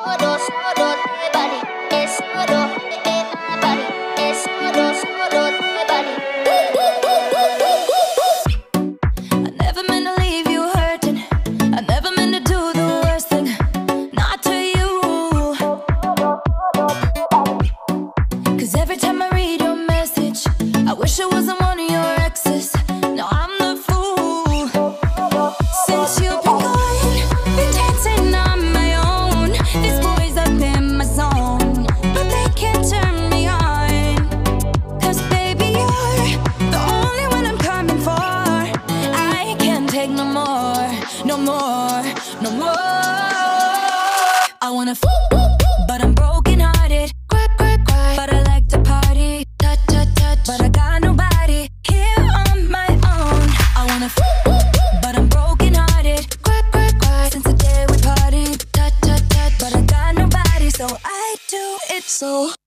never meant to leave you hurting. I never meant to do the worst thing, not to you. 'Cause every time I read your message, I wish I wasn't one of your exes. No, I'm the fool. Since you've been gone, been dancing on my own. These boys up in my zone, but they can't turn me on. 'Cause baby, you're the only one I'm coming for. I can't take no more, no more, no more. I wanna but I'm broken hearted. Cry, cry, cry. But I like to party. Touch, touch, touch. But I got nobody here on my own. I wanna but I'm broken hearted. Cry, cry, cry. Since the day we partied. Touch, touch, touch. But I got nobody, so I do it so.